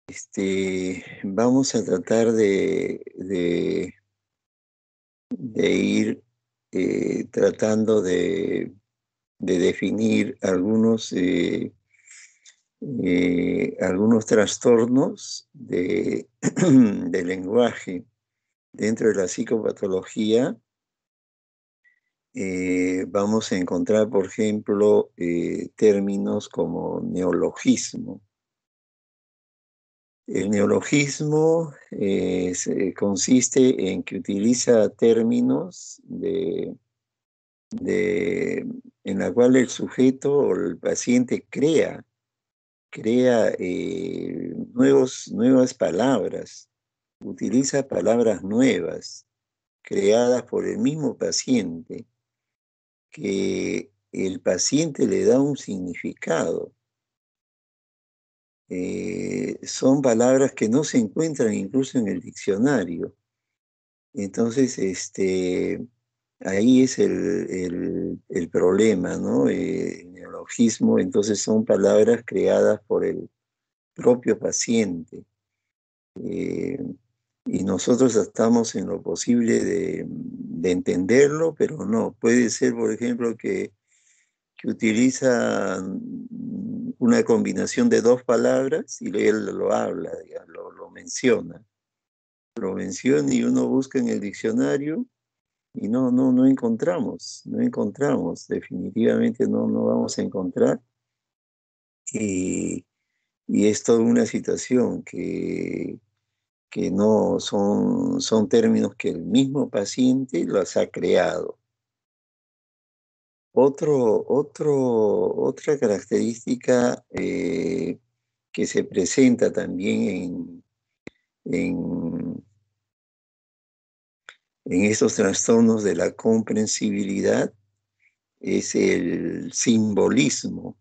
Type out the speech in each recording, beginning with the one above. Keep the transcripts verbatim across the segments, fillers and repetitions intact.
Este, vamos a tratar de, de- de ir eh, tratando de, de definir algunos, eh, eh, algunos trastornos de, de lenguaje. Dentro de la psicopatología eh, vamos a encontrar, por ejemplo, eh, términos como neologismo. El neologismo eh, se- consiste en que utiliza términos de, de- en la cual el sujeto o el paciente crea, crea eh, nuevos, nuevas palabras, utiliza palabras nuevas creadas por el mismo paciente, que el paciente le da un significado. Eh, son palabras que no se encuentran incluso en el diccionario. Entonces, este, ahí es el, el- el problema, ¿no? Eh, el neologismo, entonces son palabras creadas por el propio paciente. Eh, y nosotros estamos en lo posible de, de entenderlo, pero no. Puede ser, por ejemplo, que, que utiliza una combinación de dos palabras y él lo habla, digamos, lo, lo menciona. Lo menciona y uno busca en el diccionario. Y no, no, no encontramos, no encontramos, definitivamente no, no vamos a encontrar. Y, y es toda una situación que, que no son, son términos que el mismo paciente los ha creado. Otro, otro, otra característica eh, que se presenta también en, en, en estos trastornos de la comprensibilidad es el simbolismo.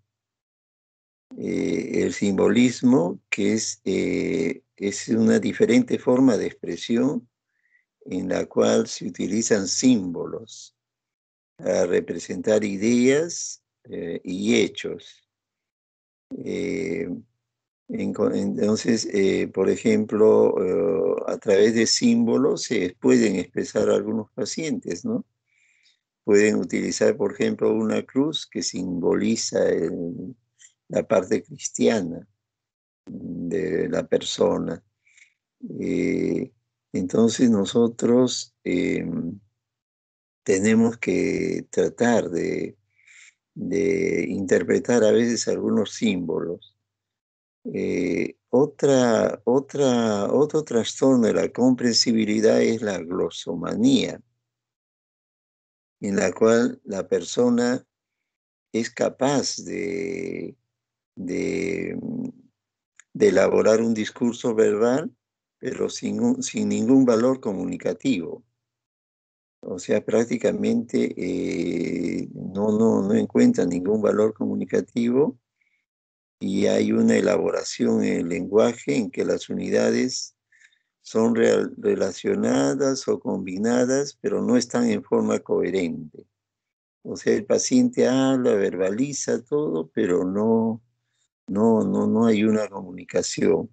Eh, el simbolismo, que es, eh, es una diferente forma de expresión en la cual se utilizan símbolos para representar ideas eh, y hechos. Eh, en- entonces, eh, por ejemplo, eh, a través de símbolos se pueden expresar algunos pacientes, ¿no? Pueden utilizar, por ejemplo, una cruz que simboliza el- la parte cristiana de la persona. Eh, entonces nosotros eh, tenemos que tratar de, de interpretar a veces algunos símbolos. Eh, otra, otra, otro trastorno de la comprensibilidad es la glosomanía, en la cual la persona es capaz de, de, de elaborar un discurso verbal, pero sin, un- sin ningún valor comunicativo. O sea, prácticamente eh, no, no, no encuentra ningún valor comunicativo y hay una elaboración en el lenguaje en que las unidades son real- relacionadas o combinadas, pero no están en forma coherente. O sea, el paciente habla, verbaliza todo, pero no, no, no, no hay una comunicación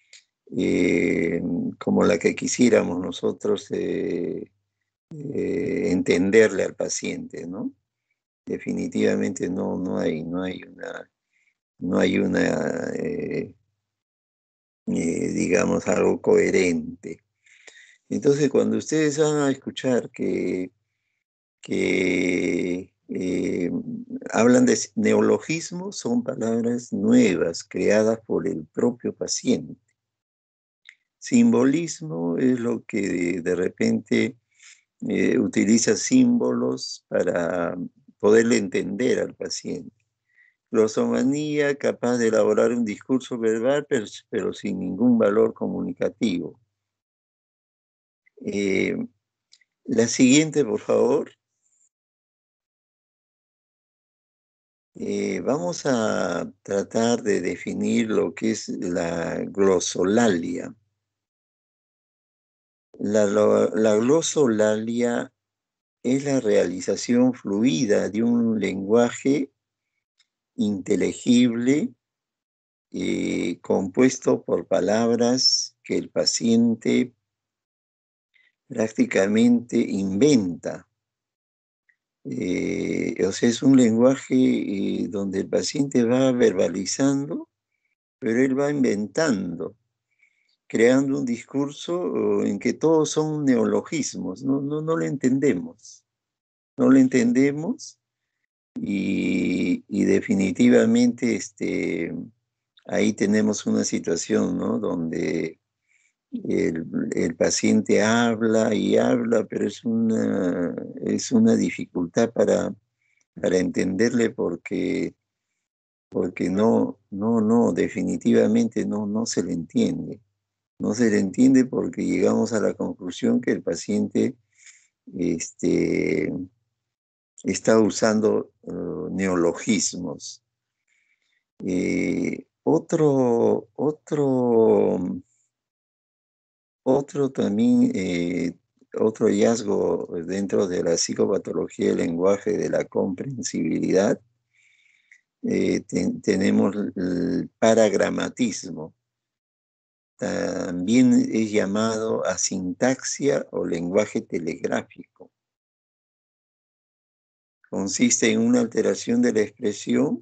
eh, como la que quisiéramos nosotros eh, eh, entenderle al paciente, ¿no? Definitivamente no, no hay, no hay una, no hay una, eh, eh, digamos, algo coherente. Entonces, cuando ustedes van a escuchar que, que eh, hablan de neologismos, son palabras nuevas creadas por el propio paciente. Simbolismo es lo que de, de repente eh, utiliza símbolos para poderle entender al paciente. Glosomanía, capaz de elaborar un discurso verbal, pero, pero sin ningún valor comunicativo. Eh, la siguiente, por favor. Eh, vamos a tratar de definir lo que es la glosolalia. La, lo- la glosolalia es la realización fluida de un lenguaje inteligible eh, compuesto por palabras que el paciente prácticamente inventa. Eh, o sea, es un lenguaje eh, donde el paciente va verbalizando, pero él va inventando, creando un discurso en que todos son neologismos, no, no, no lo entendemos, no lo entendemos y, y definitivamente este, ahí tenemos una situación, ¿no? Donde el, el paciente habla y habla, pero es una, es una dificultad para, para entenderle porque, porque no, no, no, definitivamente no, no se le entiende. No se le entiende porque llegamos a la conclusión que el paciente este, está usando uh, neologismos. Eh, otro, otro, otro también, eh, otro hallazgo dentro de la psicopatología del lenguaje de la comprensibilidad, eh, ten, tenemos el paragramatismo. También es llamado asintaxia o lenguaje telegráfico. Consiste en una alteración de la expresión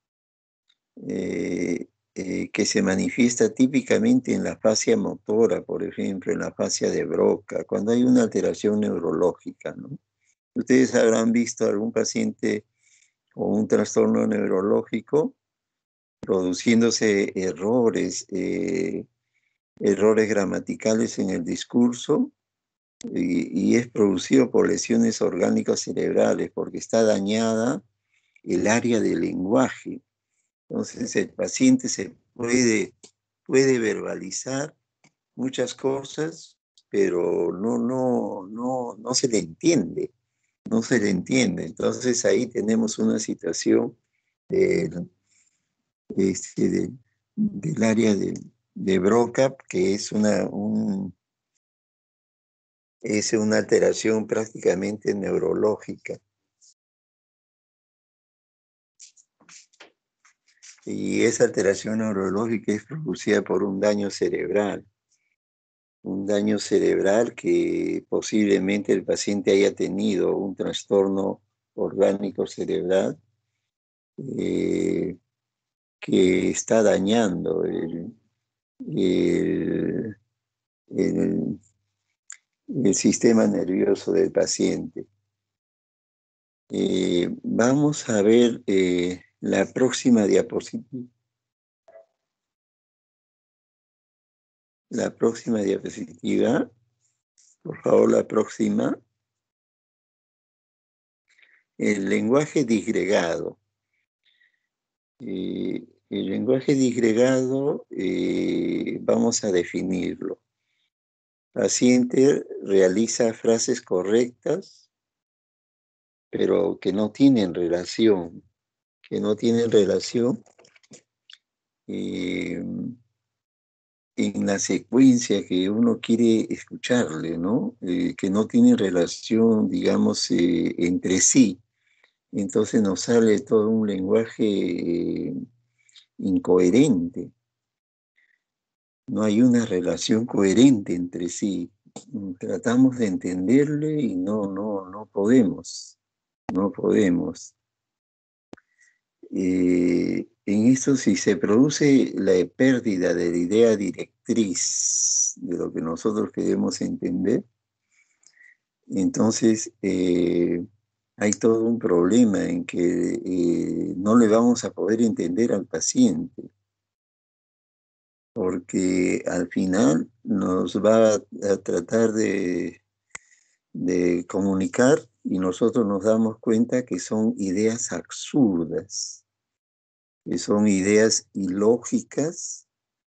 eh, eh, que se manifiesta típicamente en la fascia motora, por ejemplo, en la fascia de Broca, cuando hay una alteración neurológica, ¿no? Ustedes habrán visto algún paciente con un trastorno neurológico produciéndose errores, eh, errores gramaticales en el discurso y, y es producido por lesiones orgánicas cerebrales porque está dañada el área del lenguaje. Entonces el paciente se puede, puede verbalizar muchas cosas, pero no, no, no, no se le entiende, no se le entiende. Entonces ahí tenemos una situación del, este, de- del área de, de Broca, que es una, un, es una alteración prácticamente neurológica. Y esa alteración neurológica es producida por un daño cerebral. Un daño cerebral que posiblemente el paciente haya tenido un trastorno orgánico cerebral eh, que está dañando el, el, el, el sistema nervioso del paciente. Eh, vamos a ver eh, la próxima diapositiva. La próxima diapositiva, por favor, la próxima. El lenguaje disgregado. Eh, el lenguaje disgregado, eh, vamos a definirlo. Paciente realiza frases correctas, pero que no tienen relación, que no tienen relación eh, en la secuencia que uno quiere escucharle, ¿no? Eh, que no tienen relación, digamos, eh, entre sí. Entonces nos sale todo un lenguaje eh, incoherente. No hay una relación coherente entre sí. Tratamos de entenderle y no, no, no podemos, no podemos. Eh, en esto, si se produce la pérdida de la idea directriz de lo que nosotros queremos entender, entonces eh, hay todo un problema en que eh, no le vamos a poder entender al paciente, porque al final nos va a, a tratar de, de comunicar y nosotros nos damos cuenta que son ideas absurdas, que son ideas ilógicas,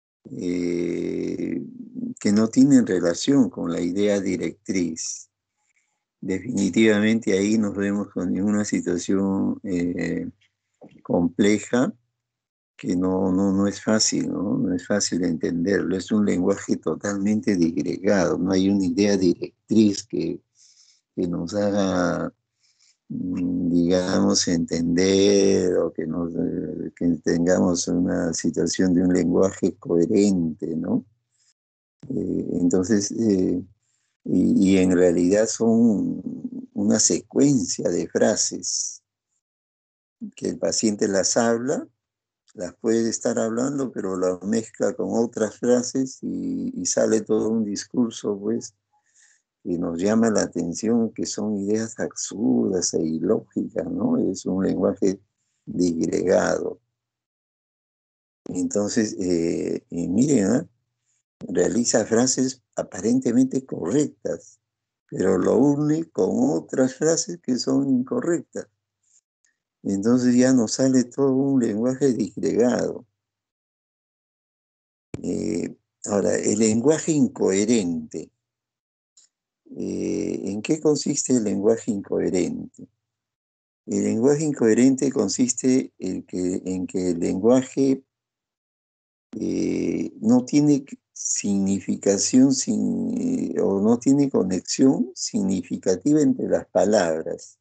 eh, que no tienen relación con la idea directriz. Definitivamente ahí nos vemos con una situación eh, compleja que no, no, no es fácil, ¿no? No es fácil de entenderlo. Es un lenguaje totalmente disgregado, no hay una idea directriz que, que nos haga digamos, entender o que, nos, que tengamos una situación de un lenguaje coherente, ¿no? Eh, entonces, eh, y, y en realidad son una secuencia de frases que el paciente las habla, las puede estar hablando, pero las mezcla con otras frases y, y sale todo un discurso, pues, y nos llama la atención que son ideas absurdas e ilógicas, ¿no? Es un lenguaje disgregado. Entonces, eh, y miren, ¿eh? Realiza frases aparentemente correctas, pero lo une con otras frases que son incorrectas. Entonces ya nos sale todo un lenguaje disgregado. Eh, ahora, el lenguaje incoherente. Eh, ¿en qué consiste el lenguaje incoherente? El lenguaje incoherente consiste en que, en que el lenguaje eh, no tiene significación sin, o no tiene conexión significativa entre las palabras.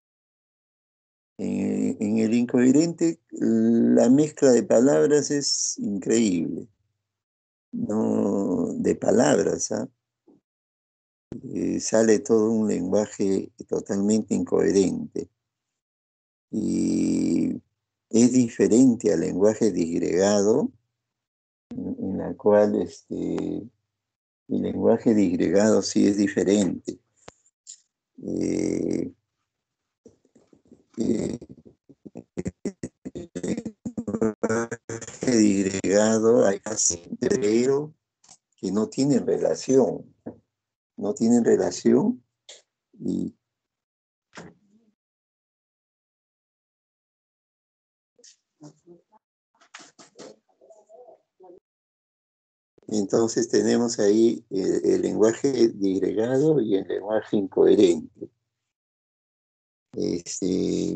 En, en el incoherente, la mezcla de palabras es increíble, no de palabras, ¿ah? Eh, sale todo un lenguaje totalmente incoherente. Y es diferente al lenguaje disgregado, en, en la cual este, el lenguaje disgregado sí es diferente. Eh, eh, el lenguaje disgregado hay casi, pero que no tienen relación, no tienen relación y entonces tenemos ahí el, el lenguaje disgregado y el lenguaje incoherente. Este,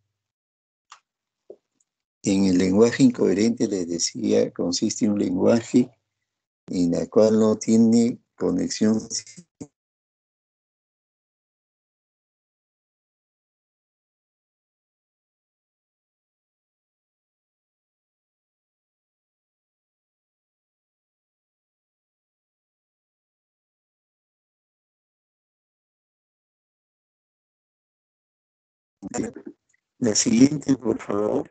en el lenguaje incoherente, les decía, consiste un lenguaje en el cual no tiene conexión. La siguiente, por favor.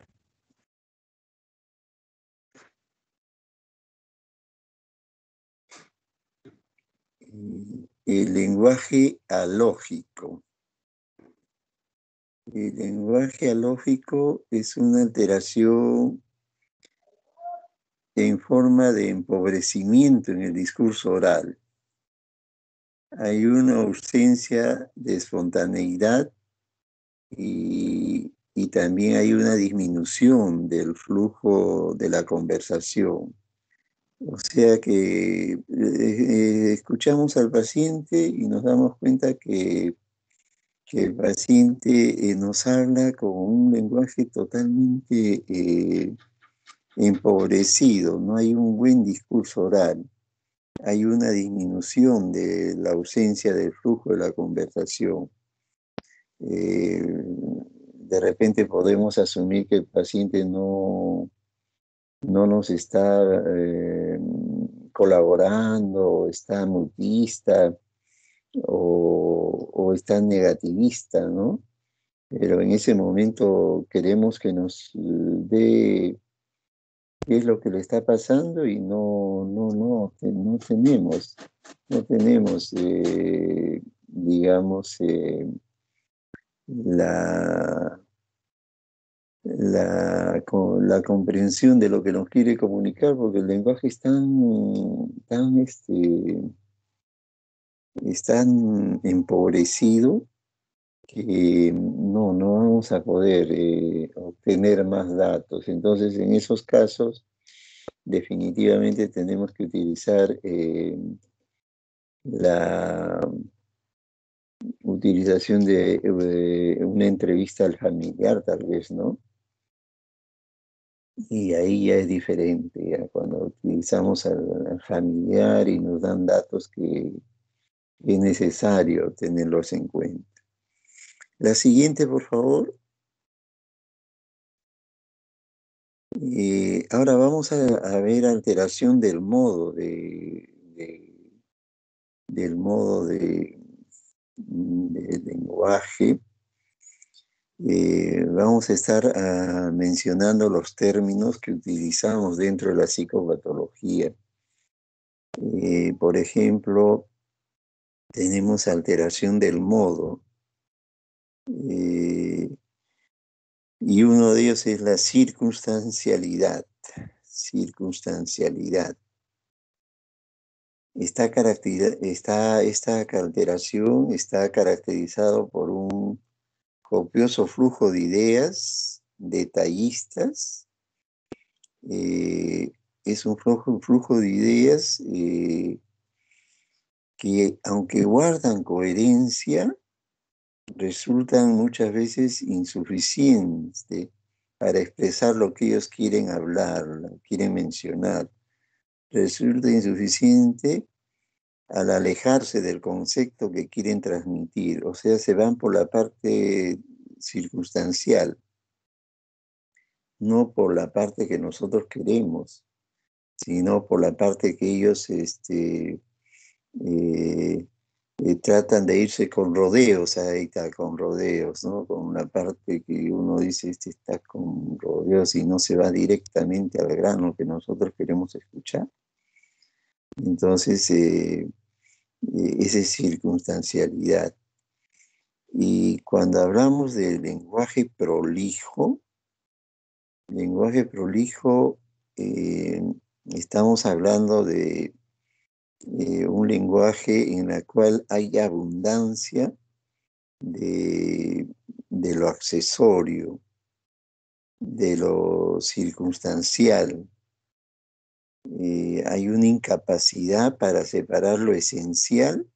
El lenguaje alógico. El lenguaje alógico es una alteración en forma de empobrecimiento en el discurso oral. Hay una ausencia de espontaneidad y, y también hay una disminución del flujo de la conversación. O sea que eh, eh, escuchamos al paciente y nos damos cuenta que, que el paciente eh, nos habla con un lenguaje totalmente eh, empobrecido, no hay un buen discurso oral, hay una disminución de la ausencia del flujo de la conversación. Eh, de repente podemos asumir que el paciente no, no nos está eh, colaborando, está mutista o, o está negativista, ¿no? Pero en ese momento queremos que nos dé qué es lo que le está pasando y no, no, no, no tenemos, no tenemos, eh, digamos, eh, la, la, la comprensión de lo que nos quiere comunicar, porque el lenguaje es tan, tan, este, es tan empobrecido que no, no vamos a poder eh, obtener más datos. Entonces, en esos casos, definitivamente tenemos que utilizar eh, la utilización de eh, una entrevista al familiar, tal vez, ¿no? Y ahí ya es diferente, ya cuando utilizamos al, al familiar y nos dan datos que es necesario tenerlos en cuenta. La siguiente, por favor. Eh, ahora vamos a, a ver alteración del modo de, de- del modo de, de lenguaje. Eh, vamos a estar ah, mencionando los términos que utilizamos dentro de la psicopatología. Eh, por ejemplo, tenemos alteración del modo, eh, y uno de ellos es la circunstancialidad. Circunstancialidad. Esta, caracteri- esta, esta alteración está caracterizado por un copioso flujo de ideas detallistas. eh, es un flujo, un flujo de ideas eh, que, aunque guardan coherencia, resultan muchas veces insuficientes para expresar lo que ellos quieren hablar, quieren mencionar. Resulta insuficiente al alejarse del concepto que quieren transmitir, o sea, se van por la parte circunstancial, no por la parte que nosotros queremos, sino por la parte que ellos este, eh, eh, tratan de irse con rodeos, ahí está, con rodeos, ¿no? Con una parte que uno dice, este está con rodeos y no se va directamente al grano que nosotros queremos escuchar. Entonces, eh, eh, esa es circunstancialidad. Y cuando hablamos de lenguaje prolijo, lenguaje prolijo, eh, estamos hablando de eh, un lenguaje en el cual hay abundancia de, de lo accesorio, de lo circunstancial. Eh, hay una incapacidad para separar lo esencial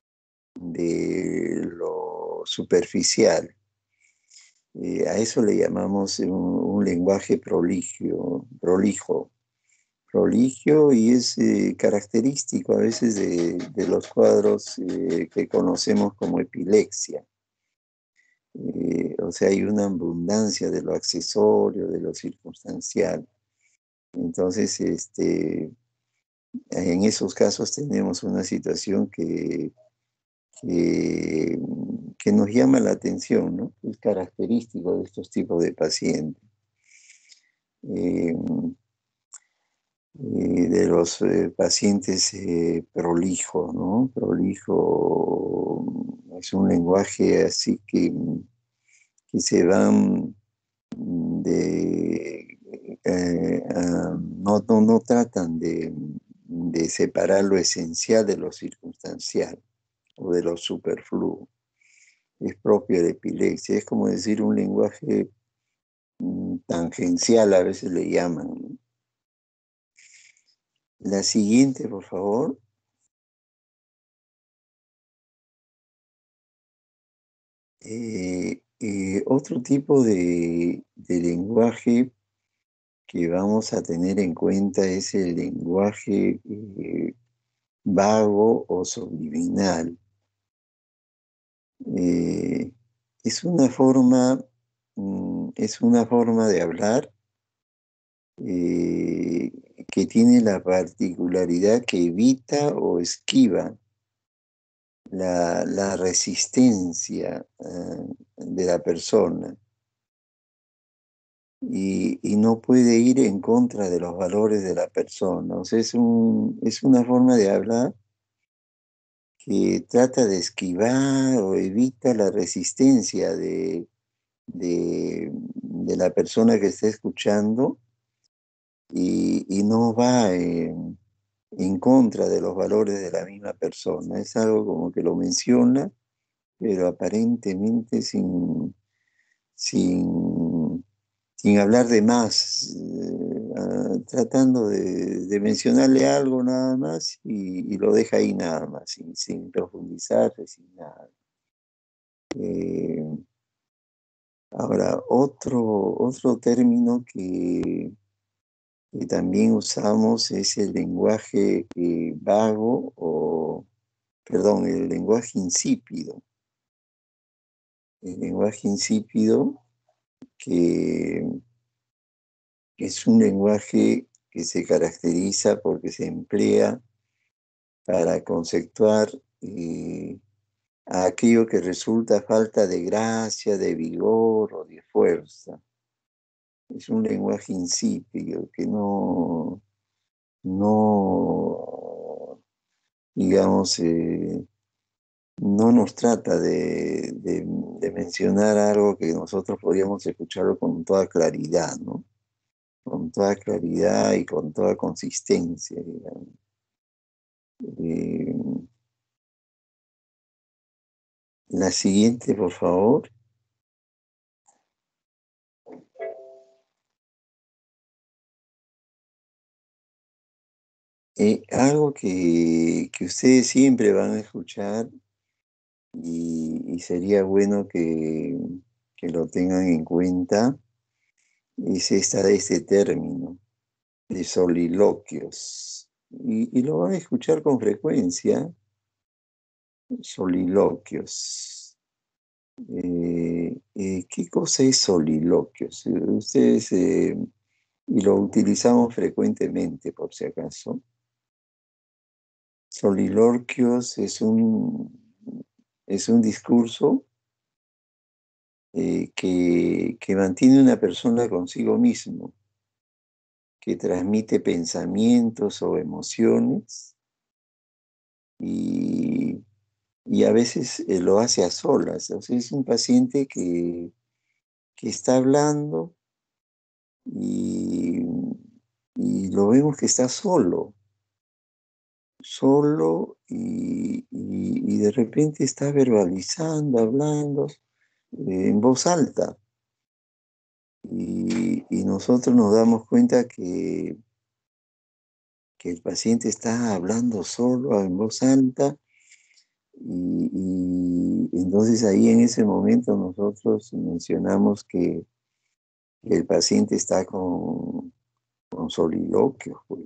de lo superficial. Eh, a eso le llamamos un, un lenguaje proligio, prolijo, proligio y es eh, característico a veces de, de los cuadros eh, que conocemos como epilepsia. Eh, o sea, hay una abundancia de lo accesorio, de lo circunstancial. Entonces, este, en esos casos tenemos una situación que, que, que nos llama la atención, ¿no? Es característico de estos tipos de pacientes. Eh, eh, de los eh, pacientes eh, prolijos, ¿no? Prolijo es un lenguaje así que, que se van de... eh, ah, no, no, no tratan de, de separar lo esencial de lo circunstancial o de lo superfluo. Es propio de epilepsia. Es como decir un lenguaje mm, tangencial, a veces le llaman, ¿no? La siguiente, por favor. Eh, eh, otro tipo de, de lenguaje que vamos a tener en cuenta es el lenguaje eh, vago o subliminal. Eh, es una forma, mm, es una forma de hablar eh, que tiene la particularidad que evita o esquiva la, la resistencia eh, de la persona. Y, y no puede ir en contra de los valores de la persona. O sea, es, un, es una forma de hablar que trata de esquivar o evita la resistencia de, de, de la persona que está escuchando y, y no va en, en contra de los valores de la misma persona. Es algo como que lo menciona, pero aparentemente sin, sin, sin hablar de más, eh, ah, tratando de, de mencionarle algo nada más y, y lo deja ahí nada más, sin, sin profundizar, sin nada. Eh, ahora, otro, otro término que, que también usamos es el lenguaje eh, vago o, perdón, el lenguaje insípido. el lenguaje insípido, que es un lenguaje que se caracteriza porque se emplea para conceptuar eh, a aquello que resulta falta de gracia, de vigor o de fuerza. Es un lenguaje insípido que no, no digamos, eh, no nos trata de, de- de mencionar algo que nosotros podríamos escucharlo con toda claridad, ¿no? Con toda claridad y con toda consistencia, digamos. Eh, la siguiente, por favor. Eh, algo que, que ustedes siempre van a escuchar y, y sería bueno que, que lo tengan en cuenta es esta, este término de soliloquios. Y, y lo van a escuchar con frecuencia, soliloquios. Eh, eh, ¿qué cosa es soliloquios? Eh, Ustedes, eh, y lo utilizamos frecuentemente, por si acaso. Soliloquios es un, es un discurso eh, que, que mantiene una persona consigo mismo, que transmite pensamientos o emociones y, y a veces eh, lo hace a solas. O sea, es un paciente que, que está hablando y, y lo vemos que está solo, solo y, y- y de repente está verbalizando, hablando eh, en voz alta. Y, y nosotros nos damos cuenta que, que el paciente está hablando solo en voz alta y, y entonces ahí en ese momento nosotros mencionamos que el paciente está con, con soliloquio, pues.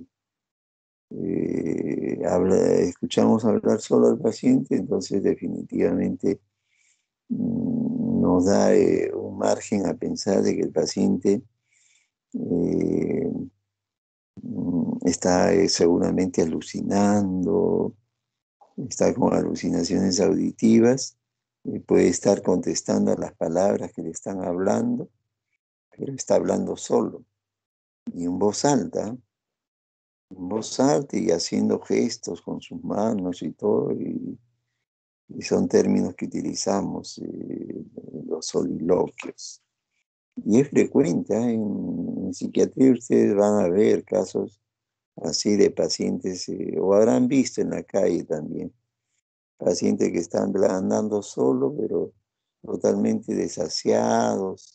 Eh, habla, escuchamos hablar solo al paciente, entonces definitivamente mm, nos da eh, un margen a pensar de que el paciente eh, mm, está eh, seguramente alucinando, está con alucinaciones auditivas, y puede estar contestando a las palabras que le están hablando, pero está hablando solo y en voz alta, en voz alta y haciendo gestos con sus manos y todo, y, y son términos que utilizamos, eh, los soliloquios. Y es frecuente, ¿eh? En, en psiquiatría ustedes van a ver casos así de pacientes, eh, o habrán visto en la calle también, pacientes que están andando solo, pero totalmente desasiados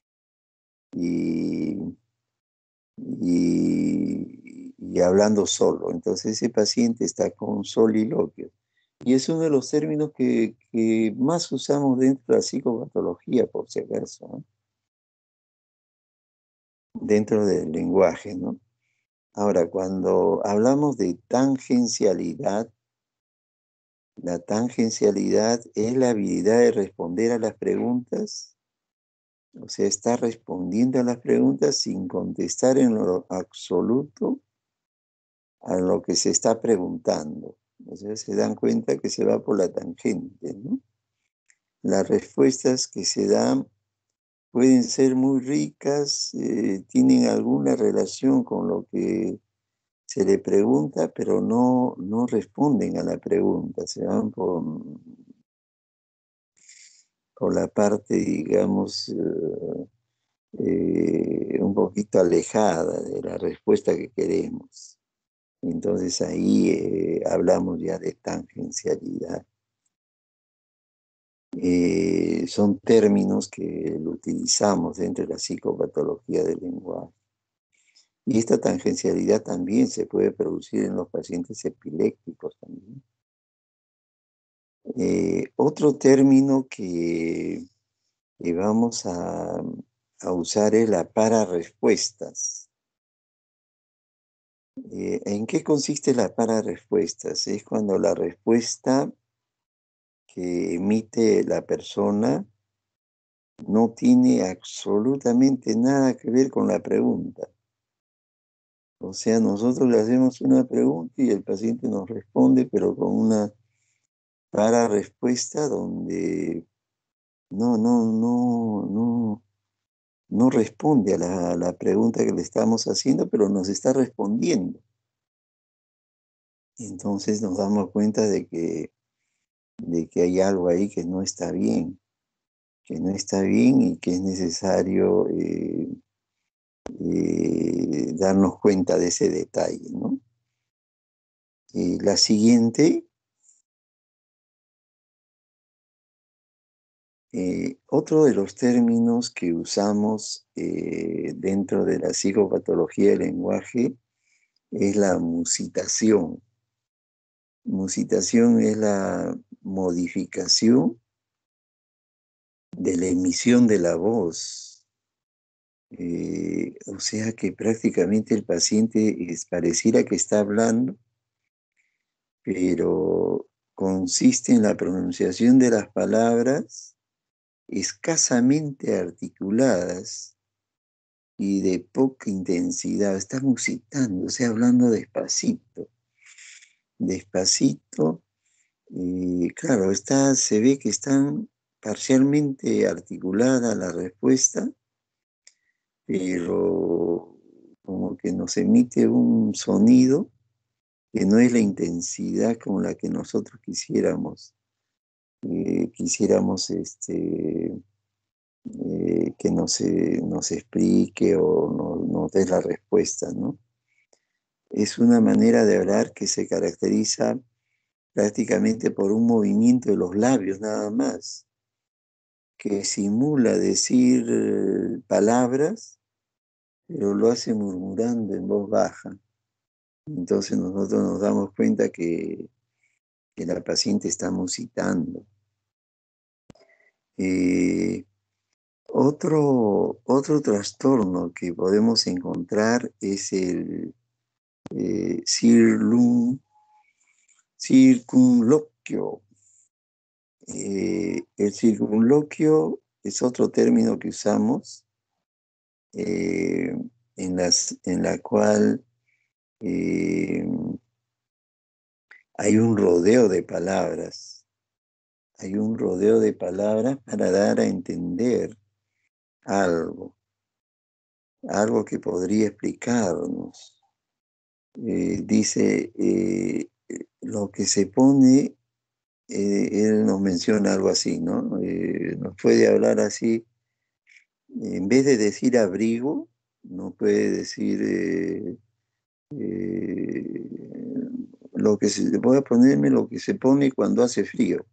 y, y, y hablando solo. Entonces ese paciente está con soliloquio. Y es uno de los términos que, que más usamos dentro de la psicopatología, por si acaso, ¿no? Dentro del lenguaje, ¿no? Ahora, cuando hablamos de tangencialidad, la tangencialidad es la habilidad de responder a las preguntas, o sea, está respondiendo a las preguntas sin contestar en lo absoluto a lo que se está preguntando. O sea, se dan cuenta que se va por la tangente, ¿no? Las respuestas que se dan pueden ser muy ricas, eh, tienen alguna relación con lo que se le pregunta, pero no, no responden a la pregunta, se van por, por la parte, digamos, eh, eh, un poquito alejada de la respuesta que queremos. Entonces ahí eh, hablamos ya de tangencialidad. Eh, son términos que lo utilizamos dentro de la psicopatología del lenguaje. Y esta tangencialidad también se puede producir en los pacientes epilépticos también. Eh, otro término que, que vamos a, a usar es la pararespuestas. Eh, ¿en qué consiste la pararespuestas? Es cuando la respuesta que emite la persona no tiene absolutamente nada que ver con la pregunta. O sea, nosotros le hacemos una pregunta y el paciente nos responde, pero con una para respuesta donde no, no, no, no, no responde a la, a la pregunta que le estamos haciendo, pero nos está respondiendo. Entonces nos damos cuenta de que, de que hay algo ahí que no está bien, que no está bien y que es necesario eh, eh, darnos cuenta de ese detalle, ¿no? Y la siguiente, eh, otro de los términos que usamos eh, dentro de la psicopatología del lenguaje es la musitación. Musitación es la modificación de la emisión de la voz. Eh, o sea que prácticamente el paciente es, pareciera que está hablando, pero consiste en la pronunciación de las palabras escasamente articuladas y de poca intensidad. Está musitando, o sea, hablando despacito, despacito. Y claro, está, se ve que están parcialmente articulada la respuesta, pero como que nos emite un sonido que no es la intensidad con la que nosotros quisiéramos, eh, quisiéramos este, eh, que nos, eh, nos explique o no- nos dé la respuesta, ¿no? Es una manera de hablar que se caracteriza prácticamente por un movimiento de los labios nada más, que simula decir eh, palabras, pero lo hace murmurando en voz baja. Entonces nosotros nos damos cuenta que, que la paciente está musitando. Eh, otro, otro trastorno que podemos encontrar es el eh, cirlun- circunloquio. Eh, el circunloquio es otro término que usamos eh, en, las, en la cual eh, hay un rodeo de palabras, hay un rodeo de palabras para dar a entender algo, algo que podría explicarnos. Eh, dice, eh, lo que se pone, eh, él nos menciona algo así, ¿no? Eh, nos puede hablar así, en vez de decir abrigo, no puede decir eh, eh, lo que se, voy a ponerme lo que se pone cuando hace frío.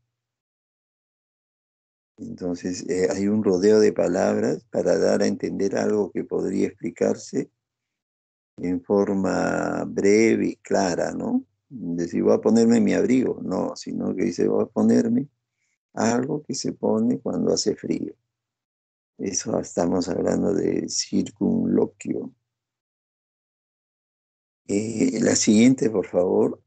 Entonces, eh, hay un rodeo de palabras para dar a entender algo que podría explicarse en forma breve y clara, ¿no? Decir, voy a ponerme mi abrigo, no, sino que dice, voy a ponerme algo que se pone cuando hace frío. Eso estamos hablando de circunloquio. Eh, la siguiente, por favor.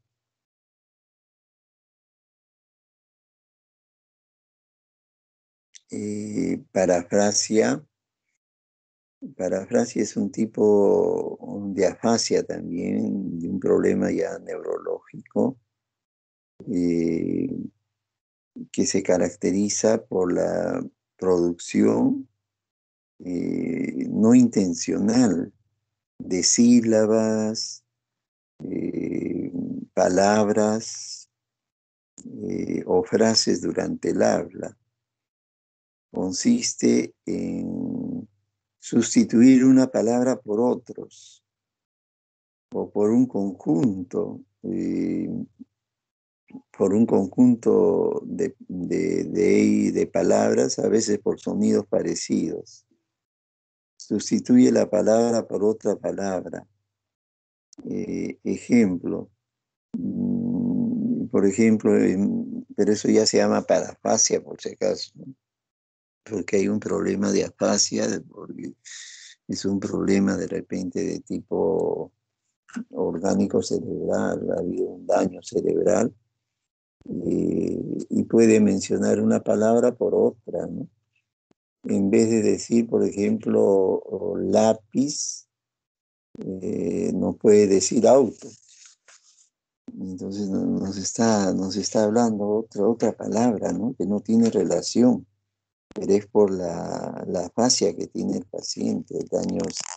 Eh, parafrasia. Parafrasia es un tipo de afasia también, de un problema ya neurológico, eh, que se caracteriza por la producción eh, no intencional de sílabas, eh, palabras eh, o frases durante el habla. Consiste en sustituir una palabra por otros o por un conjunto, eh, por un conjunto de, de, de, de palabras, a veces por sonidos parecidos. Sustituye la palabra por otra palabra. Eh, ejemplo, mm, por ejemplo, em, pero eso ya se llama parafasia por si acaso, ¿no? Porque hay un problema de afasia, de- porque es un problema de repente de tipo orgánico cerebral, ha habido un daño cerebral eh, y puede mencionar una palabra por otra, ¿no? en vez de decir, por ejemplo, o lápiz, eh, no puede decir auto. Entonces no- nos está, nos está hablando otra, otra palabra, ¿no? Que no tiene relación, pero es por la, la afasia que tiene el paciente, el daño,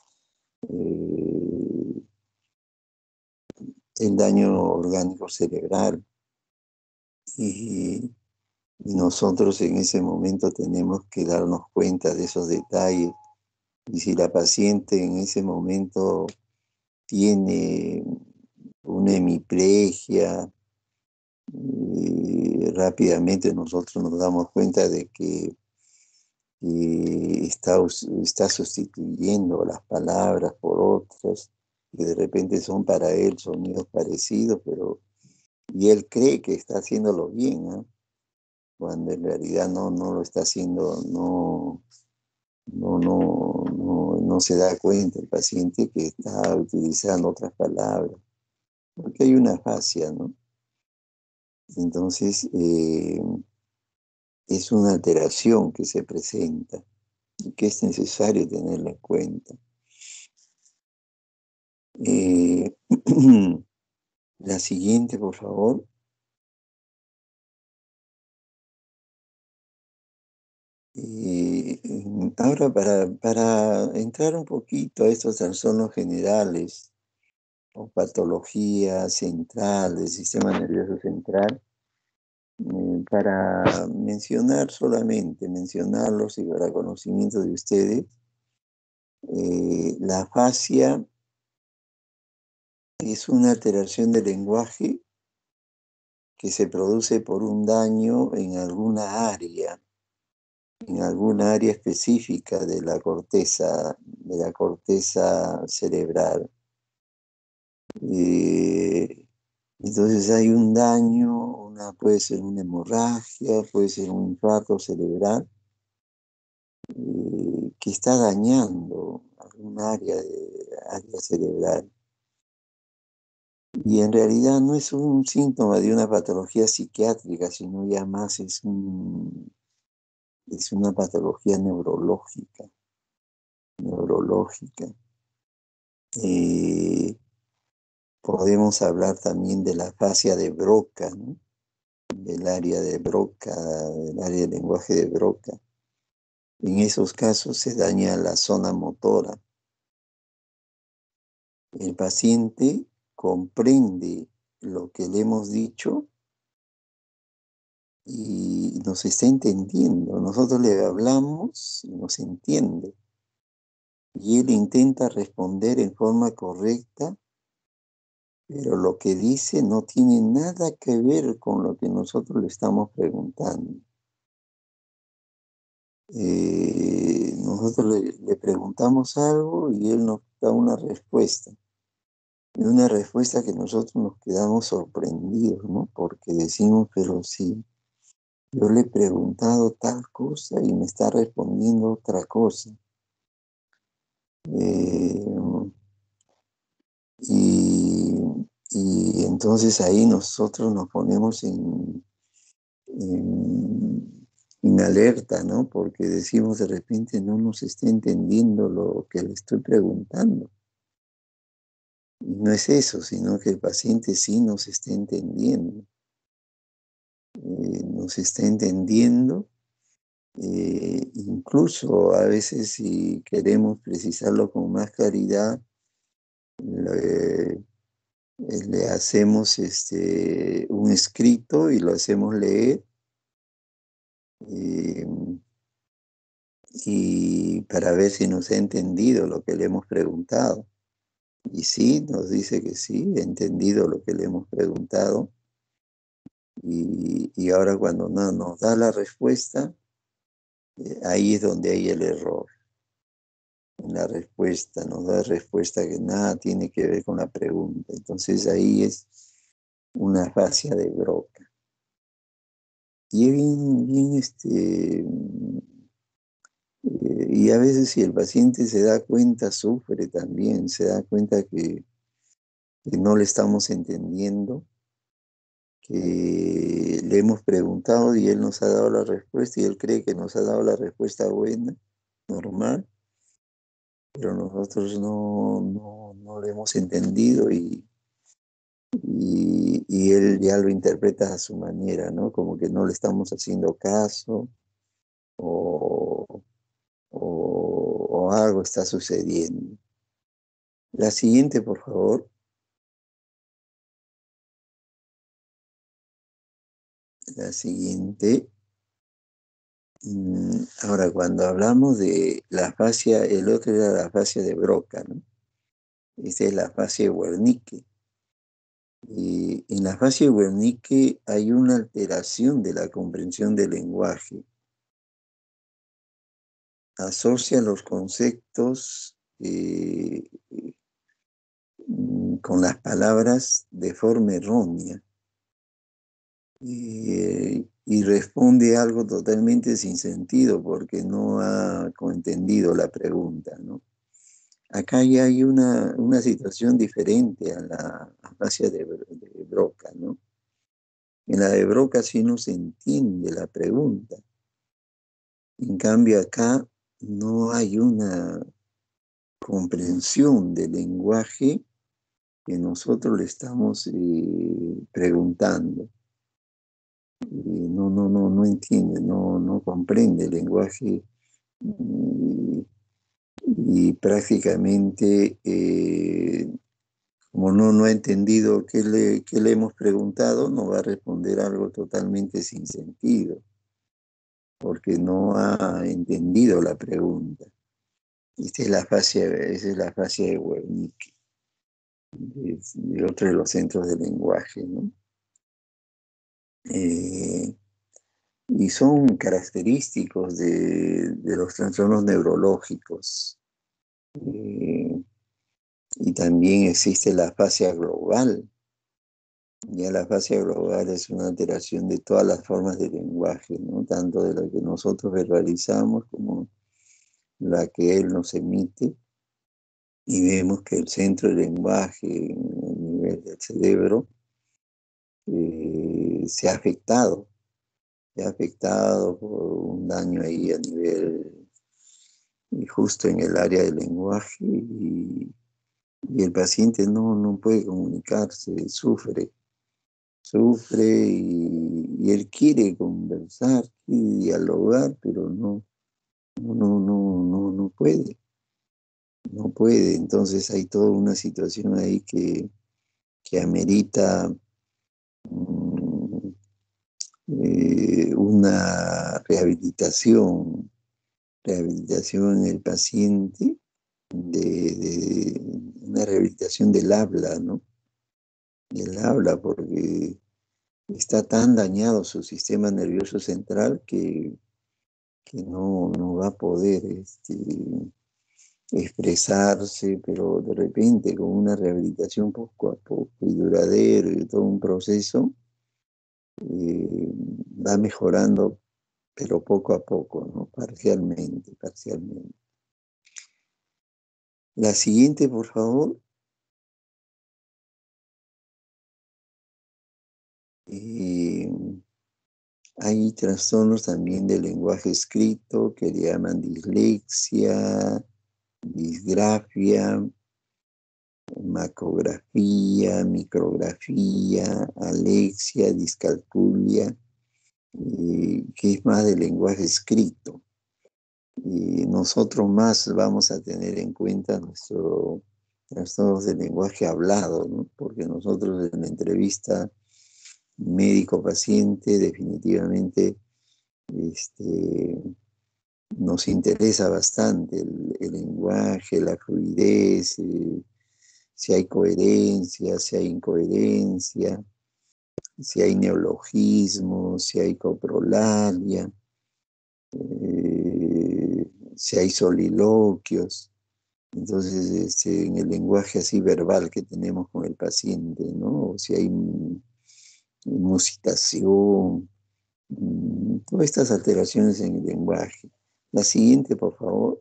eh, el daño orgánico cerebral. Y, y nosotros en ese momento tenemos que darnos cuenta de esos detalles. Y si la paciente en ese momento tiene una hemiplegia, y rápidamente nosotros nos damos cuenta de que, que está, us- está sustituyendo las palabras por otras, que de repente son para él sonidos parecidos, pero y él cree que está haciéndolo bien, ¿no? Cuando en realidad no, no lo está haciendo, no, no, no, no, no se da cuenta el paciente que está utilizando otras palabras, porque hay una fascia, ¿no? Entonces, eh, es una alteración que se presenta y que es necesario tenerla en cuenta. Eh, la siguiente, por favor. Eh, ahora, para, para entrar un poquito a estos trastornos generales o patología central del sistema nervioso central, eh, para mencionar solamente, mencionarlos y para conocimiento de ustedes, eh, la afasia es una alteración del lenguaje que se produce por un daño en alguna área, en alguna área específica de la corteza, de la corteza cerebral. Eh, entonces hay un daño, una, puede ser una hemorragia, puede ser un infarto cerebral, eh, que está dañando algún área, de, área cerebral. Y en realidad no es un síntoma de una patología psiquiátrica, sino ya más es, un, es una patología neurológica, neurológica. Eh, podemos hablar también de la fascia de Broca, ¿no? Del área de Broca, del área del lenguaje de Broca. En esos casos se daña la zona motora. El paciente comprende lo que le hemos dicho y nos está entendiendo. Nosotros le hablamos y nos entiende. Y él intenta responder en forma correcta, pero lo que dice no tiene nada que ver con lo que nosotros le estamos preguntando. Eh, nosotros le, le preguntamos algo y él nos da una respuesta. Y una respuesta que nosotros nos quedamos sorprendidos, ¿no? Porque decimos, pero sí, yo le he preguntado tal cosa y me está respondiendo otra cosa. Eh, y, y entonces ahí nosotros nos ponemos en, en, en alerta, ¿no? Porque decimos de repente no nos está entendiendo lo que le estoy preguntando. Y no es eso, sino que el paciente sí nos está entendiendo. Eh, nos está entendiendo. Eh, incluso a veces si queremos precisarlo con más claridad, le, le hacemos este, un escrito y lo hacemos leer, eh, y para ver si nos ha entendido lo que le hemos preguntado. Y sí, nos dice que sí, ha entendido lo que le hemos preguntado. Y, y ahora cuando no, nos da la respuesta, eh, ahí es donde hay el error. En la respuesta, nos da respuesta que nada tiene que ver con la pregunta. Entonces ahí es una fascia de Broca. Y es bien, bien este, eh, y a veces si el paciente se da cuenta, sufre también, se da cuenta que, que no le estamos entendiendo, que le hemos preguntado y él nos ha dado la respuesta y él cree que nos ha dado la respuesta buena normal, pero nosotros no, no, no lo hemos entendido y, y, y él ya lo interpreta a su manera, ¿no? Como que no le estamos haciendo caso o, o, o algo está sucediendo. La siguiente, por favor. La siguiente. Mm, Ahora, cuando hablamos de la fascia, el otro era la fascia de Broca, ¿no? Esta es la fascia de Wernicke. Y en la fascia de Wernicke hay una alteración de la comprensión del lenguaje. Asocia los conceptos eh, mm, con las palabras de forma errónea y, y responde algo totalmente sin sentido porque no ha entendido la pregunta, ¿no? Acá ya hay una, una situación diferente a la afasia de, de Broca, ¿no? En la de Broca sí no se entiende la pregunta. En cambio acá no hay una comprensión del lenguaje que nosotros le estamos eh, preguntando. Eh, no, no, no, no entiende, no, no comprende el lenguaje y, y prácticamente eh, como no, no ha entendido qué le, qué le hemos preguntado, nos va a responder algo totalmente sin sentido, porque no ha entendido la pregunta. Esta es la fase, esa es la fase de Wernicke, de, de otro de los centros del lenguaje, ¿no? Eh, y son característicos de, de los trastornos neurológicos. Eh, y también existe la fascia global. Ya la fascia global es una alteración de todas las formas de lenguaje, ¿no? Tanto de la que nosotros verbalizamos como la que él nos emite. Y vemos que el centro del lenguaje, en el nivel del cerebro, eh, se ha afectado. Se ha afectado por un daño ahí a nivel, y justo en el área del lenguaje, y, y el paciente no, no puede comunicarse, sufre. Sufre y, y él quiere conversar, quiere dialogar, pero no, no, no, no, no, no puede, no puede. Entonces hay toda una situación ahí que, que amerita mm, eh, una rehabilitación, rehabilitación en el paciente, de, de una rehabilitación del habla, ¿no? Del habla, porque está tan dañado su sistema nervioso central que que no, no va a poder este, expresarse, pero de repente con una rehabilitación poco a poco y duradero y todo un proceso, eh, va mejorando, pero poco a poco, ¿no? Parcialmente, parcialmente. La siguiente, por favor. Eh, Hay trastornos también del lenguaje escrito que le llaman dislexia, disgrafia, macografía, micrografía, alexia, discalculia, eh, que es más de lenguaje escrito. Y nosotros más vamos a tener en cuenta nuestro trastornos de lenguaje hablado, ¿no? Porque nosotros en la entrevista médico-paciente definitivamente este, nos interesa bastante el, el lenguaje, la fluidez, eh, si hay coherencia, si hay incoherencia, si hay neologismos, si hay coprolalia, eh, si hay soliloquios. Entonces, este, en el lenguaje así verbal que tenemos con el paciente, ¿no? O si hay mm, musitación, mm, todas estas alteraciones en el lenguaje. La siguiente, por favor.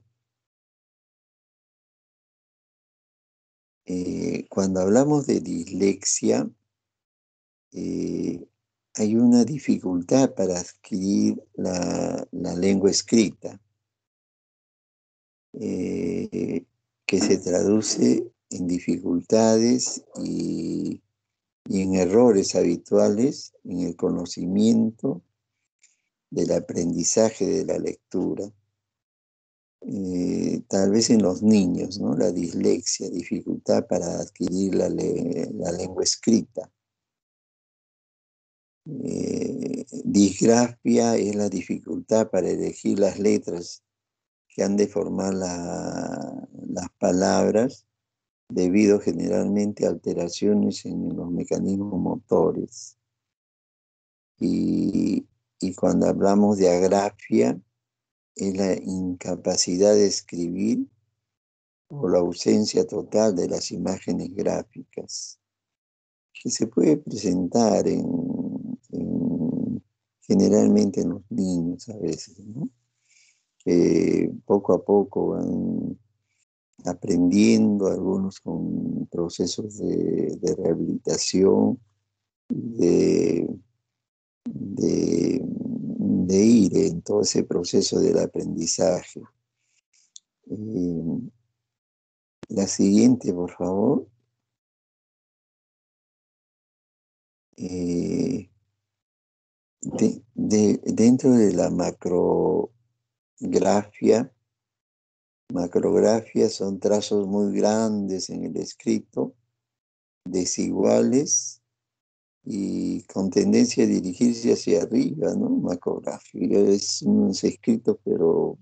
Eh, cuando hablamos de dislexia, eh, hay una dificultad para adquirir la, la lengua escrita. eh, que se traduce en dificultades y, y en errores habituales en el conocimiento del aprendizaje de la lectura. Eh, tal vez en los niños, ¿no? La dislexia, dificultad para adquirir la, le- la lengua escrita. Eh, disgrafia es la dificultad para elegir las letras que han de formar la- las palabras, debido generalmente a alteraciones en los mecanismos motores. Y, y cuando hablamos de agrafia, es la incapacidad de escribir o la ausencia total de las imágenes gráficas, que se puede presentar en, en- generalmente en los niños a veces, ¿no? Que poco a poco van aprendiendo, algunos con procesos de, de rehabilitación, de, de, de ir en todo ese proceso del aprendizaje. Eh, la siguiente, por favor. Eh, de- de- dentro de la macrografía, macrografía son trazos muy grandes en el escrito, desiguales y con tendencia a dirigirse hacia arriba, ¿no? Macrografía es unos escritos, pero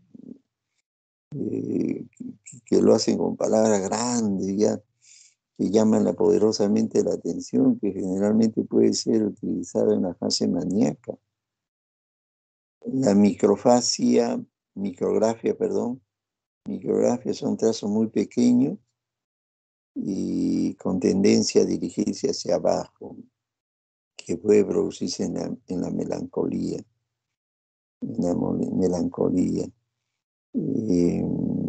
eh, que, que lo hacen con palabras grandes, ya, que llaman la poderosamente la atención, que generalmente puede ser utilizado en la fase maníaca. La microfasia, micrografía, perdón, micrografía son trazos muy pequeños y con tendencia a dirigirse hacia abajo, que puede producirse en la, en la melancolía, en la melancolía. Eh,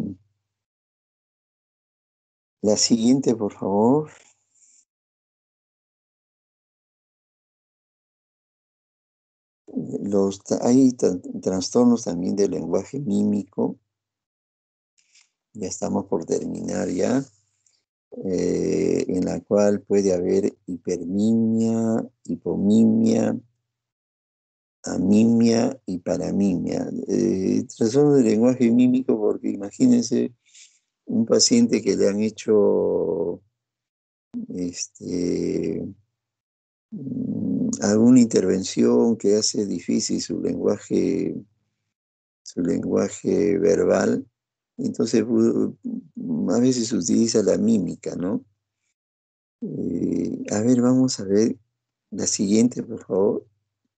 la siguiente, por favor. Los, hay tra- trastornos también del lenguaje mímico. Ya estamos por terminar ya. Eh, en la cual puede haber hipermimia, hipomimia, amimia y paramimia. Eh, trastorno del lenguaje mímico, porque imagínense un paciente que le han hecho este, mm, alguna intervención que hace difícil su lenguaje, su lenguaje verbal. Entonces, pu- a veces se utiliza la mímica, ¿no? Eh, a ver, vamos a ver la siguiente, por favor.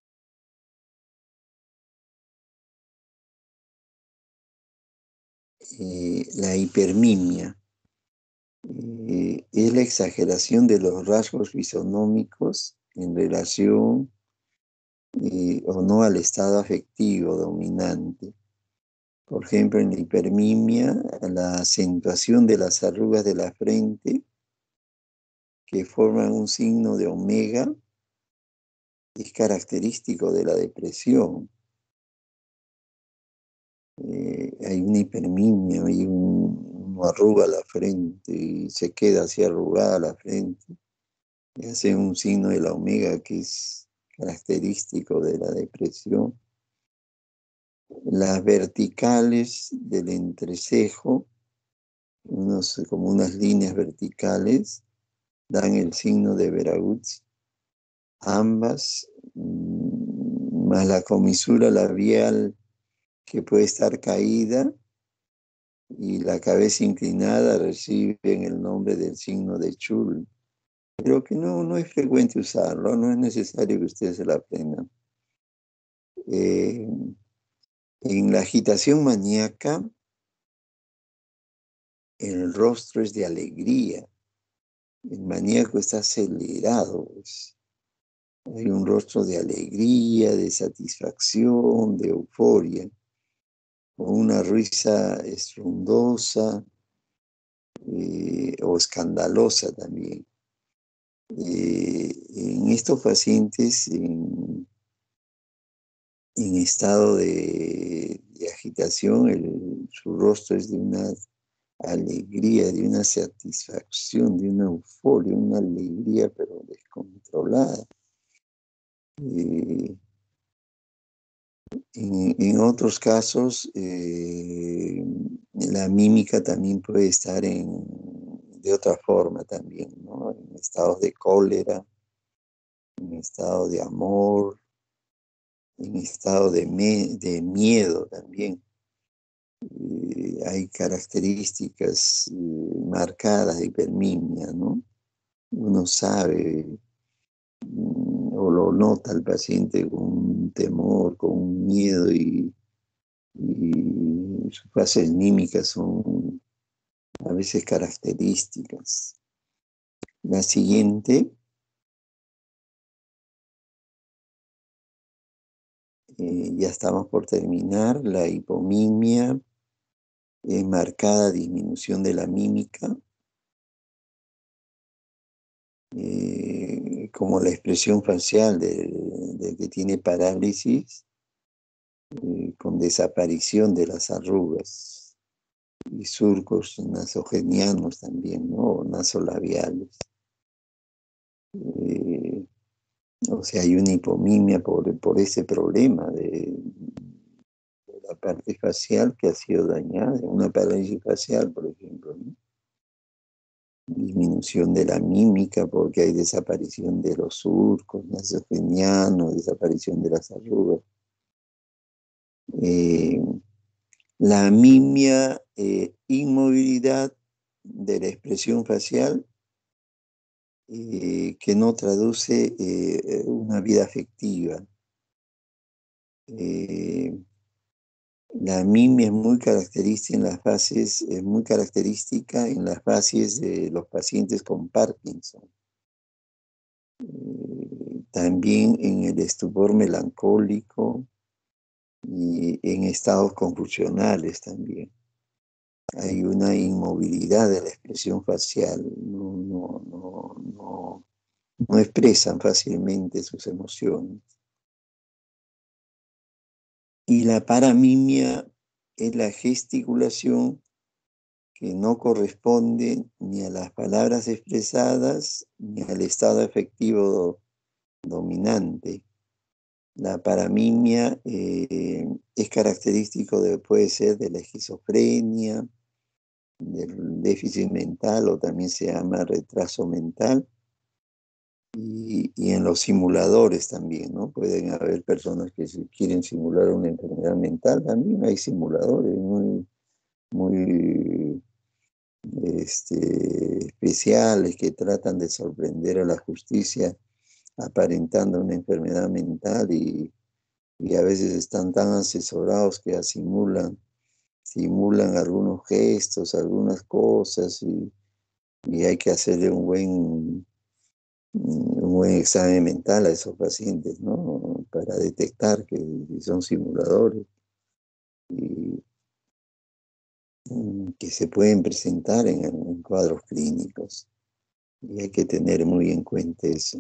Eh, la hipermimia. Eh, es la exageración de los rasgos fisonómicos en relación eh, o no al estado afectivo dominante. Por ejemplo, en la hipermimia, la acentuación de las arrugas de la frente que forman un signo de omega es característico de la depresión. Eh, hay una hipermimia, hay un, uno arruga la frente y se queda así arrugada la frente. Y hace un signo de la omega que es característico de la depresión. Las verticales del entrecejo, unos, como unas líneas verticales, dan el signo de Veragutz. Ambas, mm, más la comisura labial que puede estar caída y la cabeza inclinada, reciben el nombre del signo de Chul. Pero que no, no es frecuente usarlo, no es necesario que ustedes se la aprendan. Eh, en la agitación maníaca, el rostro es de alegría. El maníaco está acelerado, pues. Hay un rostro de alegría, de satisfacción, de euforia, o una risa estruendosa eh, o escandalosa también. Eh, en estos pacientes, en, en estado de, de agitación, el, su rostro es de una alegría, de una satisfacción, de una euforia, una alegría pero descontrolada. Eh, en, en, otros casos, eh, la mímica también puede estar en, de otra forma también, ¿no? En estados de cólera, en estado de amor, en estado de, me, de miedo también. Eh, hay características eh, marcadas de hipermimia, ¿no? Uno sabe mm, o lo nota el paciente con un temor, con un miedo y, y sus fases mímicas son a veces características. La siguiente, eh, ya estamos por terminar, la hipomimia, eh, marcada disminución de la mímica, eh, como la expresión facial del, del que tiene parálisis, eh, con desaparición de las arrugas y surcos nasogenianos también, ¿no? O nasolabiales. Eh, o sea, hay una hipomimia por, por ese problema de, de la parte facial que ha sido dañada, una parálisis facial, por ejemplo, ¿no? Disminución de la mímica porque hay desaparición de los surcos nasogenianos, desaparición de las arrugas. Eh, la mimia, eh, inmovilidad de la expresión facial, eh, que no traduce eh, una vida afectiva. Eh, la mimia es muy característica en las fases, es muy característica en las fases de los pacientes con Parkinson. Eh, también en el estupor melancólico y en estados convulsionales también. Hay una inmovilidad de la expresión facial, no, no, no, no, no expresan fácilmente sus emociones. Y la paramimia es la gesticulación que no corresponde ni a las palabras expresadas ni al estado afectivo dominante. La paramimia eh, es característico de, puede ser de la esquizofrenia, del déficit mental o también se llama retraso mental. Y, y en los simuladores también, ¿no? Pueden haber personas que si quieren simular una enfermedad mental, también hay simuladores muy, muy este, especiales que tratan de sorprender a la justicia aparentando una enfermedad mental y, y a veces están tan asesorados que simulan, simulan algunos gestos, algunas cosas y, y hay que hacerle un buen un buen examen mental a esos pacientes, ¿no? Para detectar que son simuladores y mm, que se pueden presentar en, en cuadros clínicos. Y hay que tener muy en cuenta eso.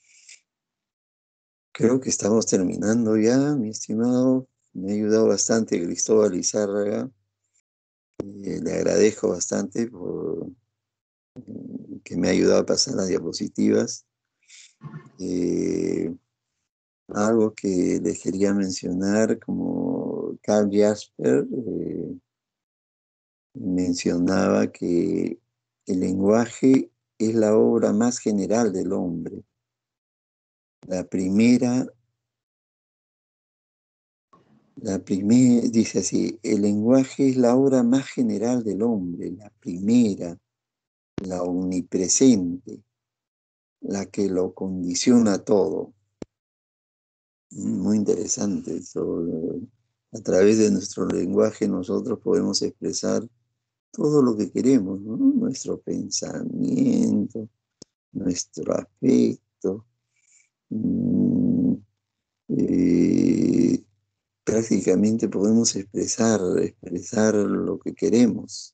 Creo que estamos terminando ya, mi estimado. Me ha ayudado bastante Cristóbal Izárraga. Eh, le agradezco bastante por mm, que me ha ayudado a pasar las diapositivas. Eh, Algo que les quería mencionar, como Karl Jasper eh, mencionaba que el lenguaje es la obra más general del hombre. La primera, la primera, dice así, el lenguaje es la obra más general del hombre, la primera, la omnipresente, la que lo condiciona todo. Muy interesante eso. A través de nuestro lenguaje nosotros podemos expresar todo lo que queremos, ¿no? Nuestro pensamiento, nuestro afecto. Mm, eh, prácticamente podemos expresar, expresar lo que queremos.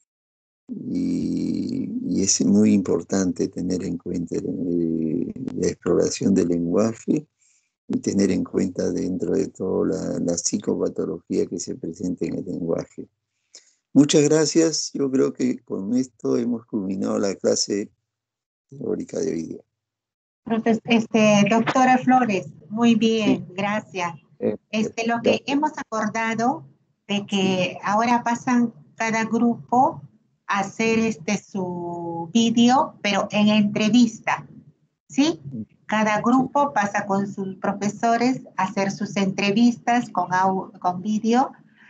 Y, y es muy importante tener en cuenta eh, la exploración del lenguaje y tener en cuenta dentro de todo la, la psicopatología que se presenta en el lenguaje. Muchas gracias. Yo creo que con esto hemos culminado la clase teórica de hoy día. Profes- Este, doctora Flores, muy bien, Sí, gracias. eh, Este, lo que gracias. hemos acordado de Sí, que ahora pasan cada grupo a hacer este su vídeo, pero en entrevista, ¿sí? Cada sí. grupo pasa con sus profesores a hacer sus entrevistas con, au- con vídeo.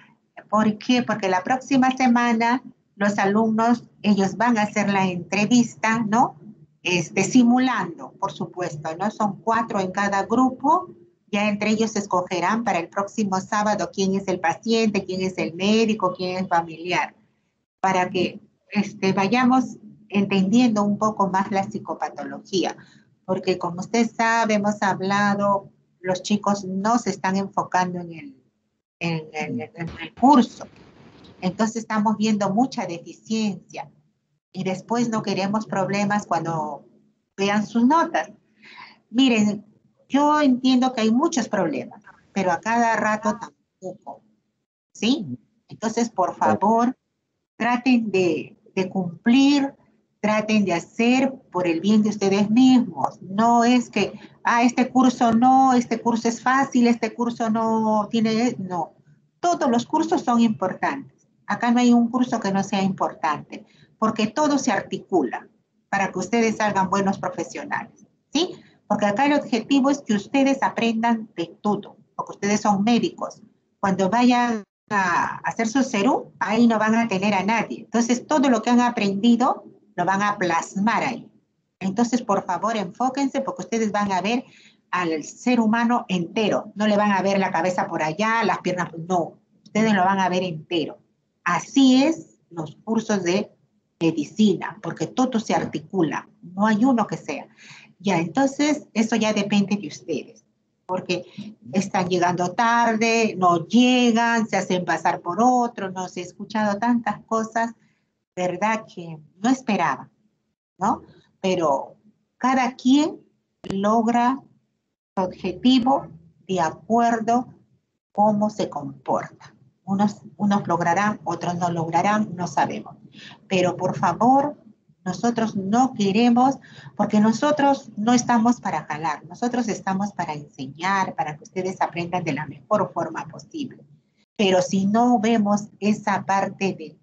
¿Por qué? Porque la próxima semana los alumnos, ellos van a hacer la entrevista, ¿no? Este, simulando, por supuesto, ¿no? Son cuatro en cada grupo, ya entre ellos escogerán para el próximo sábado quién es el paciente, quién es el médico, quién es familiar, para que este, vayamos entendiendo un poco más la psicopatología, porque como usted sabe, hemos hablado, los chicos no se están enfocando en el, en el, en el curso, entonces estamos viendo mucha deficiencia y después no queremos problemas cuando vean sus notas. Miren, yo entiendo que hay muchos problemas, pero a cada rato tampoco, ¿sí? Entonces, por favor, traten de, de cumplir, traten de hacer por el bien de ustedes mismos. No es que, ah, este curso no, este curso es fácil, este curso no tiene, no. Todos los cursos son importantes. Acá no hay un curso que no sea importante, porque todo se articula para que ustedes salgan buenos profesionales, ¿sí? Porque acá el objetivo es que ustedes aprendan de todo, porque ustedes son médicos. Cuando vayan a hacer su serú, ahí no van a tener a nadie. Entonces, todo lo que han aprendido lo van a plasmar ahí. Entonces, por favor, enfóquense porque ustedes van a ver al ser humano entero. No le van a ver la cabeza por allá, las piernas, no. Ustedes lo van a ver entero. Así es los cursos de medicina, porque todo se articula. No hay uno que sea. Ya, entonces, eso ya depende de ustedes. Porque están llegando tarde, no llegan, se hacen pasar por otro, no se he escuchado tantas cosas, ¿verdad? Que no esperaba, ¿no? Pero cada quien logra su objetivo de acuerdo a cómo se comporta. Unos, unos lograrán, otros no lograrán, no sabemos. Pero por favor, nosotros no queremos, porque nosotros no estamos para jalar, nosotros estamos para enseñar, para que ustedes aprendan de la mejor forma posible. Pero si no vemos esa parte de,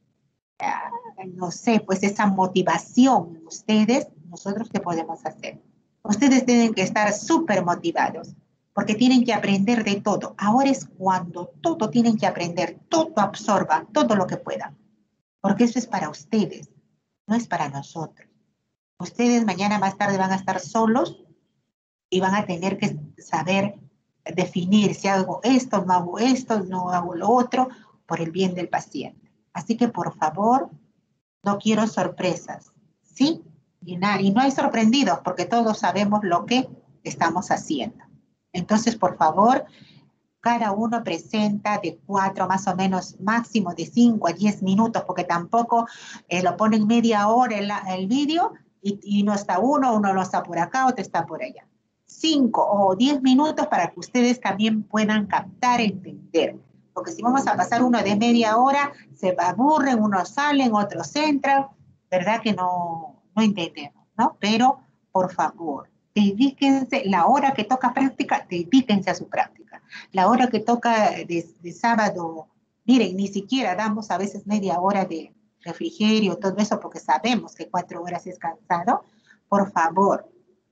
uh, no sé, pues esa motivación en ustedes, nosotros qué podemos hacer. Ustedes tienen que estar súper motivados, porque tienen que aprender de todo. Ahora es cuando todo tienen que aprender, todo absorban, todo lo que puedan, porque eso es para ustedes, no es para nosotros. Ustedes mañana más tarde van a estar solos y van a tener que saber definir si hago esto, no hago esto, no hago lo otro, por el bien del paciente. Así que por favor, no quiero sorpresas, ¿sí? Y, na- y no hay sorprendidos porque todos sabemos lo que estamos haciendo. Entonces, por favor, cada uno presenta de cuatro más o menos, máximo de cinco a diez minutos, porque tampoco eh, lo ponen media hora el, el vídeo y, y no está uno, uno no está por acá, otro está por allá. Cinco o diez minutos para que ustedes también puedan captar, entender. Porque si vamos a pasar uno de media hora, se aburren, unos salen, otros entran, ¿verdad? Que no, no entendemos, ¿no? Pero, por favor, dedíquense, la hora que toca práctica, dedíquense a su práctica. La hora que toca de, de sábado, miren, ni siquiera damos a veces media hora de refrigerio, todo eso, porque sabemos que cuatro horas es cansado. Por favor,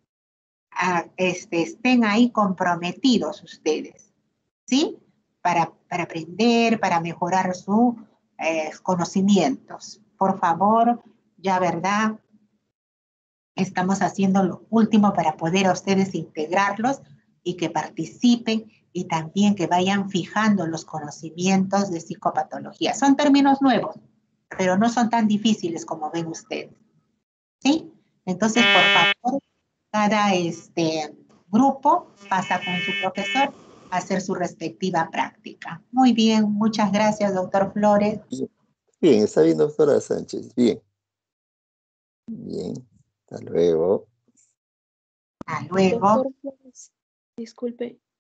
a, este, estén ahí comprometidos ustedes, ¿sí? Para, para aprender, para mejorar sus eh, conocimientos. Por favor, ya verdad, estamos haciendo lo último para poder a ustedes integrarlos y que participen y también que vayan fijando los conocimientos de psicopatología. Son términos nuevos, pero no son tan difíciles como ven ustedes, ¿sí? Entonces, por favor, cada este, grupo pasa con su profesor a hacer su respectiva práctica. Muy bien, muchas gracias, doctor Flores. Bien, está bien, doctora Sánchez. Bien, bien. Hasta luego. Hasta luego. Doctor Flores, disculpe,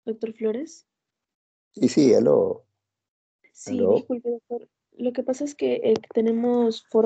Doctor Flores. Sí, sí, aló. Sí, ¿Aló? disculpe, doctor. Lo que pasa es que eh, tenemos foro